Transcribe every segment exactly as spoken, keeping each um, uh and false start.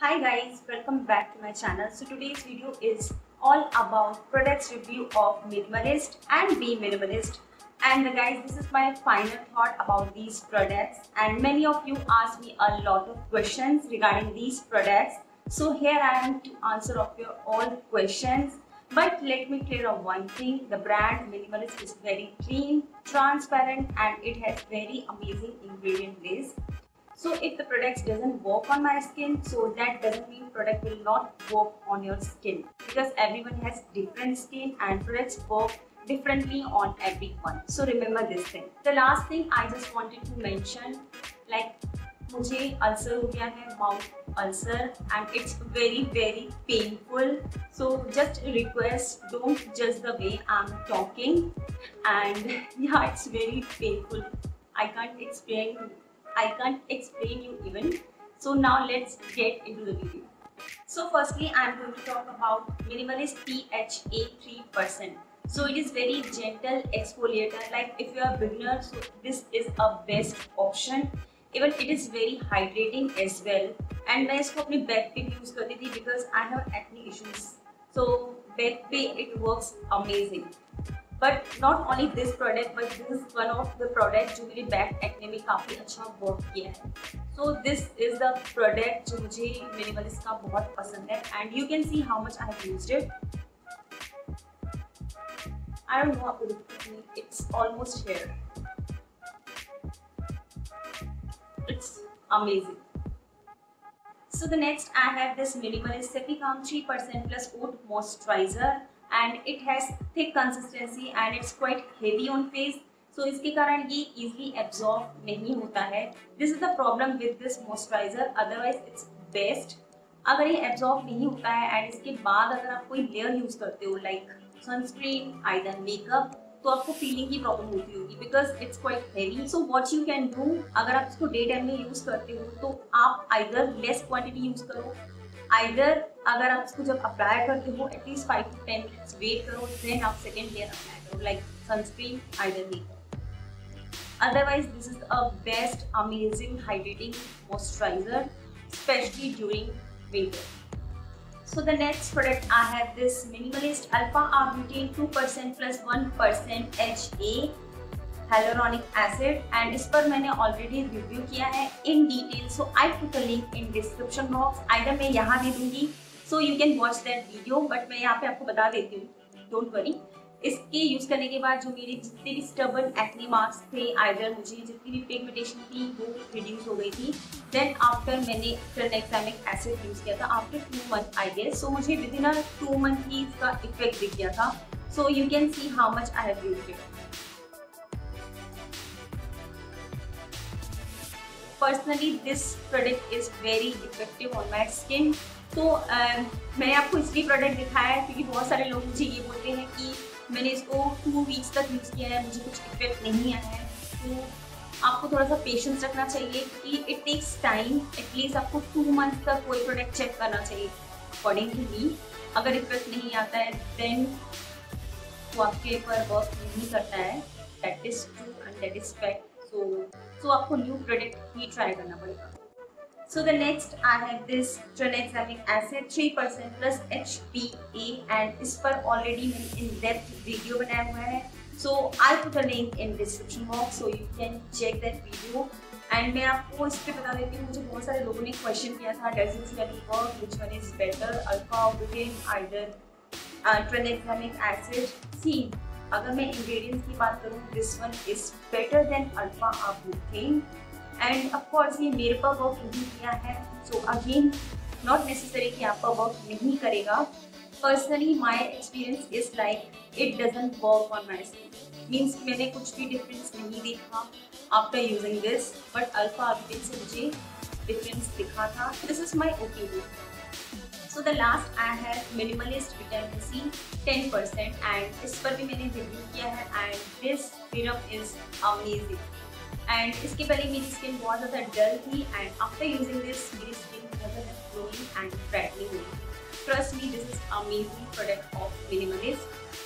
Hi guys, welcome back to my channel. So today's video is all about products review of Minimalist and Be Minimalist. And uh, guys, this is my final thought about these products, and many of you asked me a lot of questions regarding these products. So here I am to answer of your all questions. But let me clear up one thing, the brand Minimalist is very clean, transparent, and it has very amazing ingredient list. So if the product doesn't work on my skin, so that doesn't mean product will not work on your skin, because everyone has different skin and products work differently on everyone. So remember this thing. The last thing I just wanted to mention, like मुझे ulcer हो गया है, mouth ulcer, and it's very very painful. So just request, don't judge the way I'm talking, and yeah, it's very painful. I can't explain. I can't explain you even. So now let's get into the video. So firstly, I'm going to talk about Minimalist P H A three percent. So it is very gentle exfoliator. Like if you are a beginner, so this is a best option. Even it is very hydrating as well. And मैं इसको अपने back पे भी use करती थी because I have acne issues. So back पे it works amazing. But not only this product, but this is one of the products जो मेरे बैक एक्ने में काफी अच्छा वर्क किया है. So this is the product जो मुझे Minimalist का बहुत पसंद है, and you can see how much I have used it. I don't know आपको दिखता है, it's almost here. It's amazing. So the next I have this Minimalist Cepicam three percent plus oat moisturizer, and it has thick consistency and it's quite heavy on face. So इसके कारण ये easily absorb नहीं होता है. This is the problem with this moisturizer. Otherwise it's best. अगर ये absorb नहीं होता है and इसके बाद अगर आप कोई layer use करते हो like sunscreen, either makeup, तो आपको फीलिंग की प्रॉब्लम होती होगी because it's quite heavy. So what you can do, अगर आप इसको डे टाइम में यूज करते हो तो आप आइदर लेस क्वांटिटी यूज करो, आइदर अगर आप इसको जब अप्लाई करते हो at least five to ten minutes wait करो, देन आप सेकेंड लेयर अप्लाई करो like sunscreen either makeup. Otherwise this is a best amazing hydrating moisturiser specially during winter. So the next product I have this Minimalist Alpha Arbutin two percent plus one percent H A hyaluronic acid, and इस पर मैंने already review किया है in detail. So I put a link in description box. Either मैं यहाँ दे दूँगी, so you can watch that video. But मैं यहाँ पे आपको बता देती हूँ, don't worry. इसके यूज करने के बाद जो मेरे जितने भी स्टबर्न एक्ने मार्क्स थे, आइदर मुझे जितनी भी पिगमेंटेशन थी वो रिड्यूस हो गई थी. देन आफ्टर मैंने ट्रांएक्सामिक एसिड यूज किया था after two month I guess. So मुझे with in a two month ही इसका इफेक्ट दिख गया था. So you can see how much I have used it. Personally this product is very effective on my skin. तो मैंने आपको इसलिए प्रोडक्ट दिखाया है क्योंकि बहुत सारे लोग मुझे ये बोलते हैं कि मैंने इसको टू वीक्स तक यूज़ किया है, मुझे कुछ इफेक्ट नहीं आया है. तो आपको थोड़ा सा पेशेंस रखना चाहिए कि इट टेक्स टाइम. एटलीस्ट आपको टू मंथ तक कोई प्रोडक्ट चेक करना चाहिए अकॉर्डिंग टू मी. अगर इफेक्ट नहीं आता है देन वो आपके ऊपर वर्क नहीं करता है. That is true and that is fact. So so आपको न्यू प्रोडक्ट ही ट्राई करना पड़ेगा. So the next I have this tranexamic acid three percent plus H P A, and इस पर already मैंने in depth video बनाया हुआ है. So I put a link in description box so you can check that video. And मैं आपको इस पे बता देती हूँ, मुझे बहुत सारे लोगों ने क्वेश्चन किया था does this really work, which one is better, alpha arbutin either uh, tranexamic acid. See, अगर मैं ingredients की बात करूँ, this one is better than alpha arbutin. And of course ये मेरे पर वर्क नहीं किया है. सो अगेन नॉट नेसेसरी कि आप पर वर्क नहीं करेगा. Personally my experience is like it doesn't work on my skin. Means मैंने कुछ भी डिफरेंस नहीं देखा after using this, but alpha arbutin से मुझे डिफरेंस दिखा था. This is my opinion. So the last I have Minimalist vitamin C ten percent, and इस पर भी मैंने रिव्यू किया है, and this serum is amazing. And इसके पहले मेरी स्किन बहुत ज़्यादा डल थी, एंड आफ्टर यूजिंग दिस मेरी स्किन बहुत ज़्यादा ग्लोइंग एंड ब्राइटनिंग हुई. Trust me, this is amazing product of Minimalist.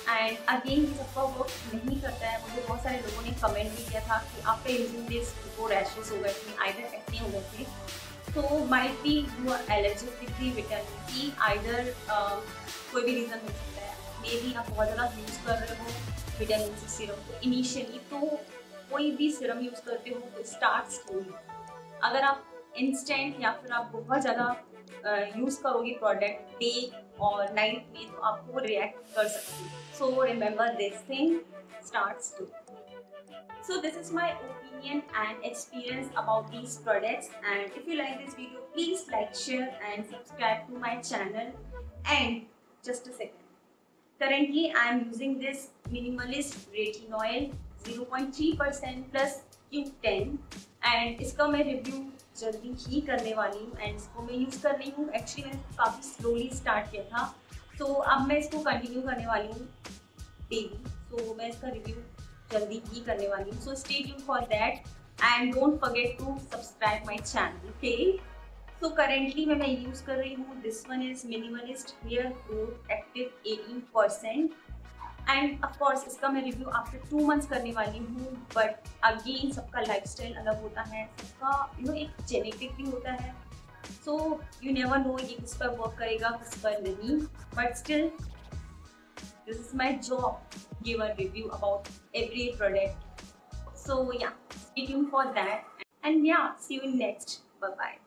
And again ये सबका वर्क नहीं करता है। मुझे बहुत सारे लोगों ने कमेंट भी किया था कि आफ्टर यूजिंग दिस वो रैशेस हो गए थे, आइदर एक्ने हो गए थे। तो might be you are allergic with the vitamin C, either कोई भी रीज़न हो सकता है। मे बी आप बहुत ज़्यादा यूज़ कर रहे हो विटामिन सी सीरम तो इनिशियली, तो कोई भी सीरम यूज़ करते हो तो स्टार्ट स्लोली। अगर आप इंस्टेंट या फिर आप बहुत ज़्यादा यूज़ करोगे प्रोडक्ट डे और नाइट में तो आपको रिएक्ट कर सकती है। So remember this thing, start slow. So this is my opinion and experience about these products, and if you like this video please like, share and subscribe to my channel. And just a second, currently I am using this minimalist retinol zero point three percent plus Q ten and इसका मैं review जल्दी ही करने वाली हूँ and इसको मैं use कर रही हूँ। एक्चुअली मैंने काफ़ी स्लोली स्टार्ट किया था, तो अब मैं इसको कंटिन्यू करने वाली हूँ डेली। सो मैं इसका रिव्यू जल्दी ही करने वाली हूँ। So stay tuned for that and don't forget to subscribe my channel, okay. So currently मैं मैं यूज़ कर रही हूँ, this one is Minimalist hair growth active eighteen percent and of course इसका मैं रिव्यू आफ्टर टू मंथ्स करने वाली हूँ। बट अगेन सबका लाइफस्टाइल अलग होता है, सबका यू नो एक जेनेटिक भी होता है। सो यू नेवर नो ये किस पर वर्क करेगा किस पर नहीं, but still this is my job, give a review about every product. So yeah, stay tuned for that, and yeah, see you in next. Bye bye.